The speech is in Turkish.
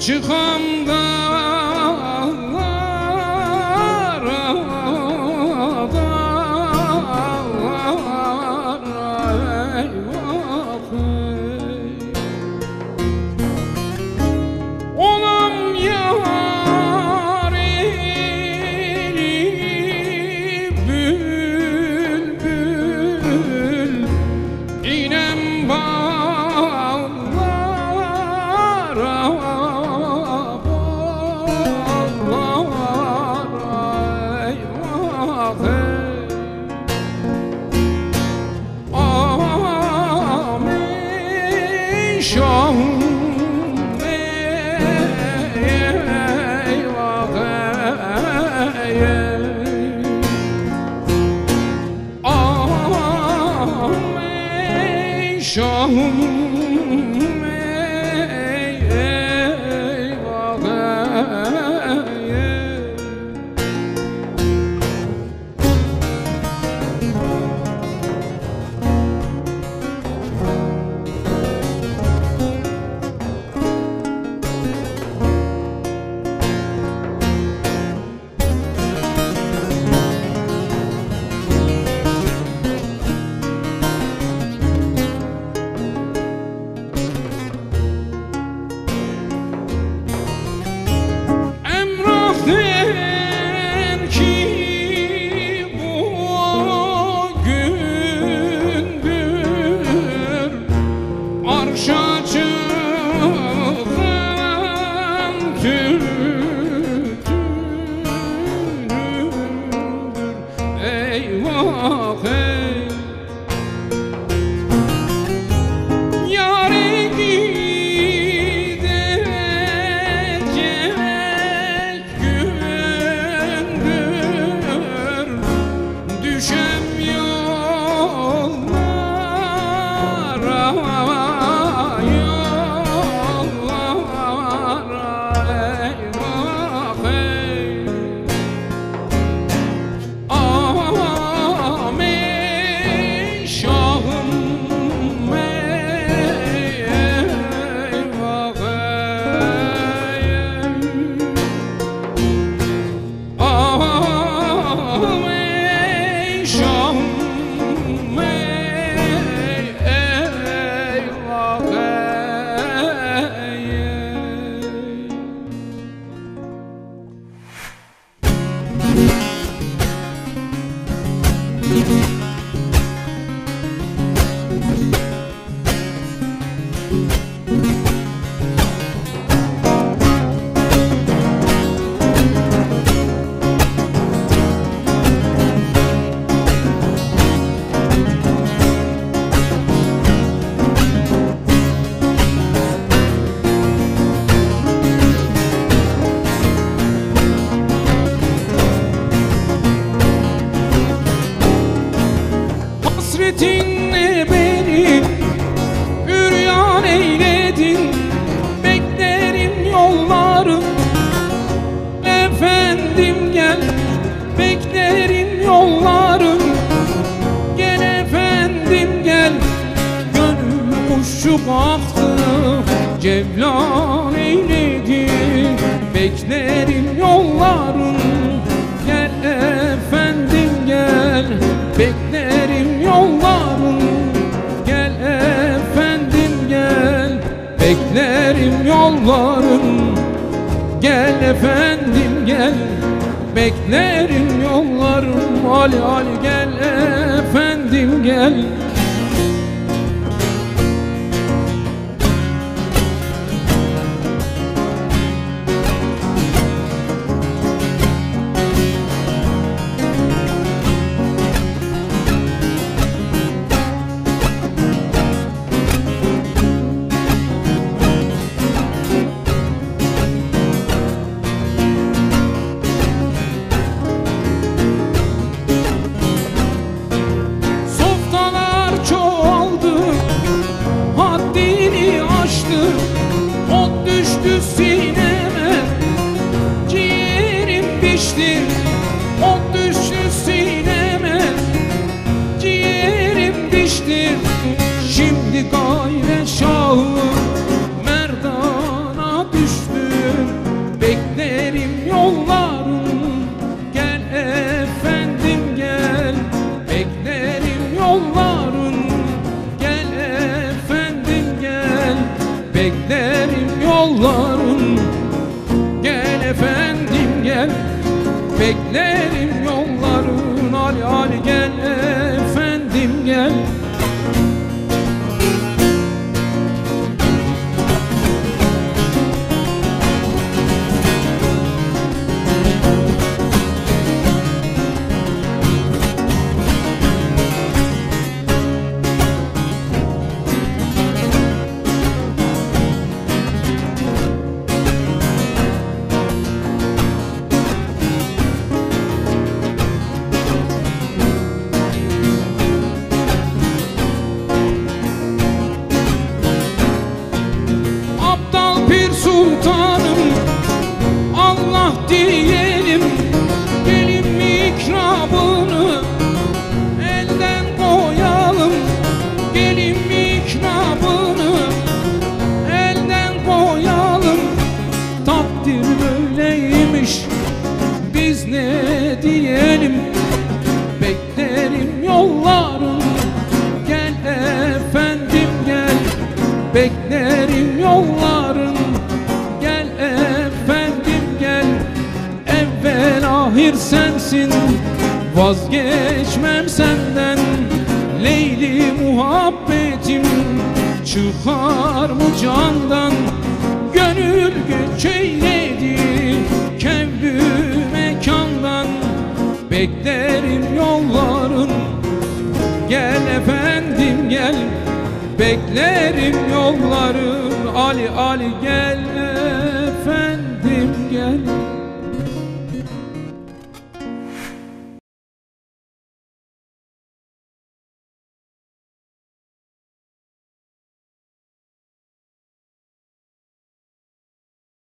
Çıkam dağlara, dağlara, eyvah ey. Olam yâri bülbül, inem bağlara, şahım eyvah ey. Ey şahım eyvah ey. Der ki bu gündür arşa çıkan tütündür, eyvah ey. Yâri gidecek gündür, düşem yollara, yollara, eyvah ey. Ey şahım eyvah ey. Ey şahım eyvah ey. Hasretinle beni üryan eyledin, beklerim yolların, efendim gel, beklerim yolların, gel efendim gel. Gönül kuşu baktı, cevlan eyledi, beklerim yolların, gel efendim gel, beklerim yolların, gel efendim gel, beklerim yolların, gel efendim gel, beklerim yolların, Ali Ali gel efendim gel. Şimdi gayret şahı merdana düştü. yolların, gel efendim gel. Beklerim yolların, gel efendim gel. Beklerim yolların, Ali Ali gel efendim gel. Sultanım Allah diyelim, gelin mikrabını elden koyalım. Gelin mikrabını elden koyalım. Takdir böyleymiş, biz ne diyelim. Beklerim yolların, gel efendim gel. Beklerim yolların, gel efendim gel. Evvel ahir sensin, vazgeçmem senden. Leyli muhabbetim çıkar mı candan? Gönül göç eyledi kevlü mekandan. Beklerim yolların, gel efendim gel. Beklerim yolların, Ali Ali gel efendim gel.